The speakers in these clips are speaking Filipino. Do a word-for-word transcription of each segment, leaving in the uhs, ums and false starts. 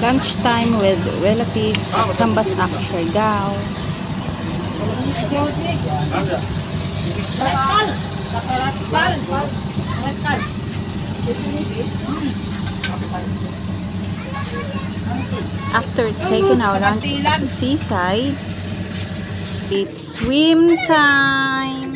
Lunchtime with relatives at Kambasak, Siargao. After taking our lunch at the seaside, it's swim time.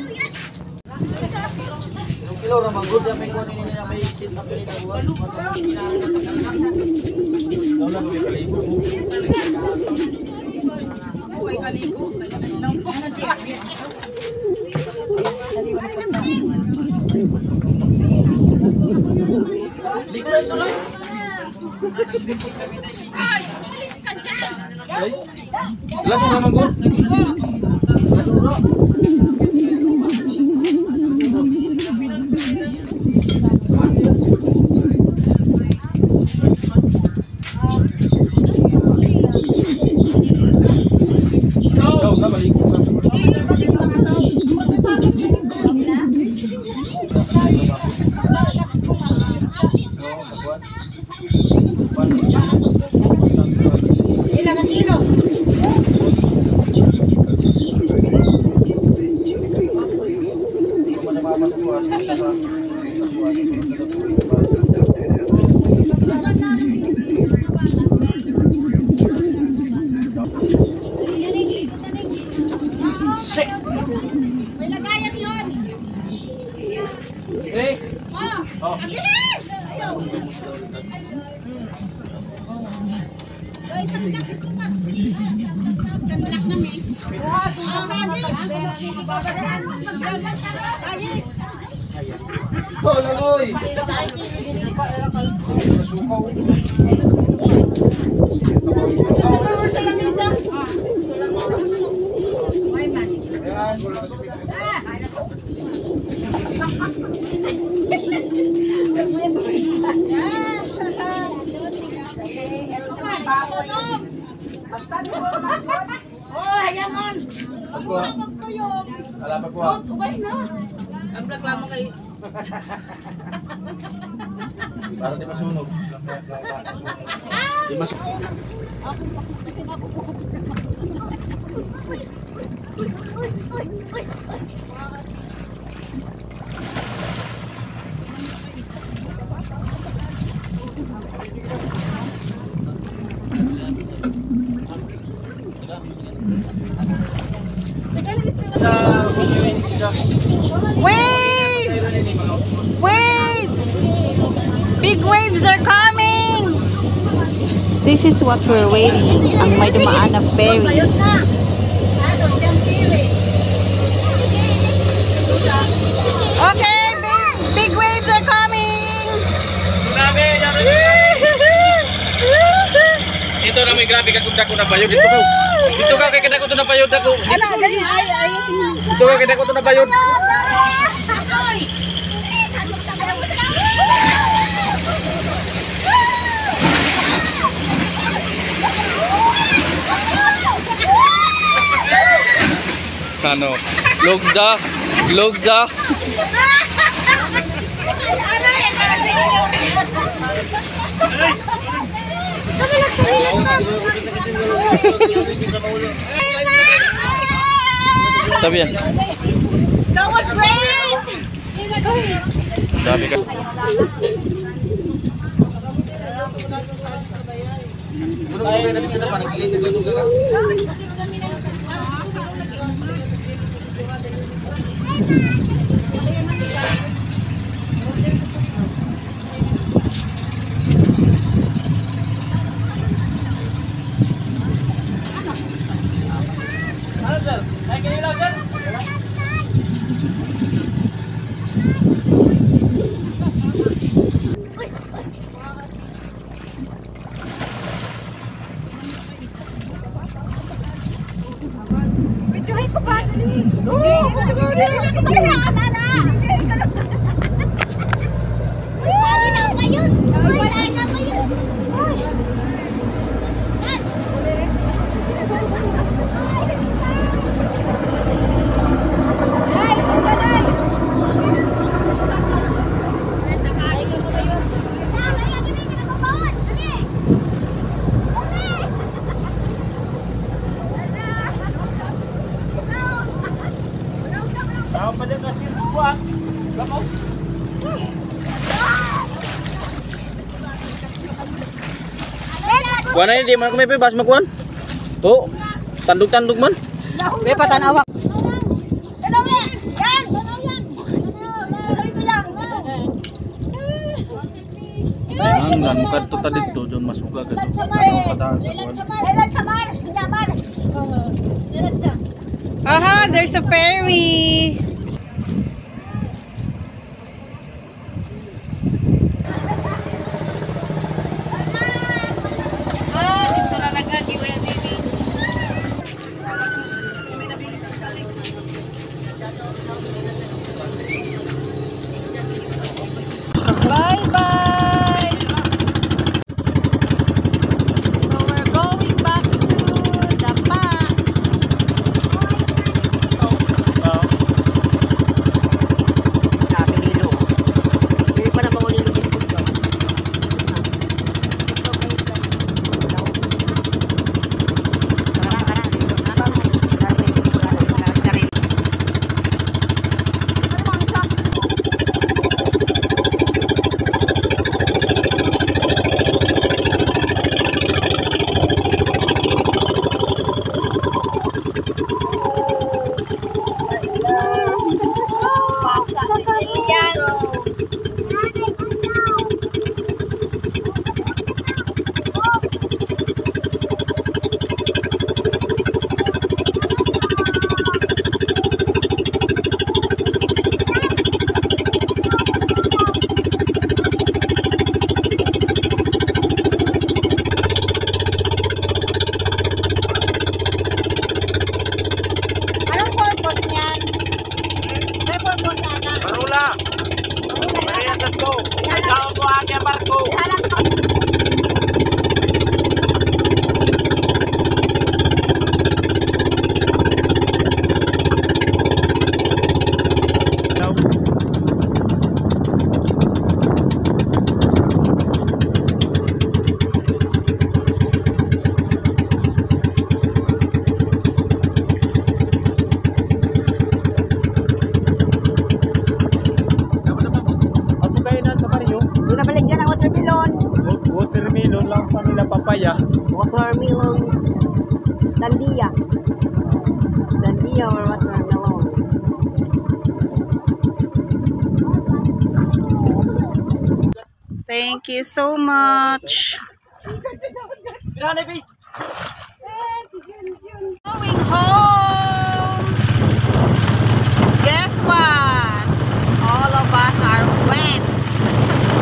Langsung naman ko. May lagayan yun. Eh. Oh. Oh. Abilis! Ayaw. Guys, ang laki ko pa. Sandak kami. Oh, Hadis. Babadaan mo magsabat ka rin. Hadis. Oh, lagoy. Oh, sa lamisa. May man. Ah, kaya to. Oh, hayangan. Ako na magtuyog. Ala pa ko. Okay na. Ang reklamo kay Para di masunog. Di masunog. ako bakit kasi ako. Wave! Wave! Big waves are coming! This is what we're waiting. Ang may dumaan na ferry. Okay, big, big waves are coming! Tsunami! Ito na may grabe kagunda ko na bayod. Dito ka. Dito ka kay kada ko to na bayod ako. Ano, ganyan, ay, ay. Dito ka kada ko to na bayod. Ano? Lugda, lugda. Sabi yan. That was great! Dami ka. Videohin ko ba? Dali! Oo! Videohin ko ba? Nana! Videohin ko na! Sabi na ba yun? Sabi na ba yun? Uy! Yan! Ay! Tuga na! Ay! Ay! Ay! Kuan na di man kami pe bas makuan. Oh, tanduk-tanduk man. Be patanawa. Tanaw yan! Yan! Tanaw yan! Ganito lang. Hanggan mo kadto ta dito don masuga ka. Ilan samar eh. Ilan samar. Jamar. Ilan sa. Aha, there's a ferry. Ah, dito na nag-agiwa yan, baby. Bye-bye. So we're going back to the park. Watermelon lang pa nila papaya. Watermelon. Sandia. Sandia or watermelon. Thank you so much. Going home. Guess what? All of us are wet.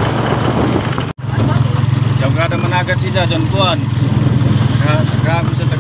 Jauh kada managat si Jajan kuan. Grabe sa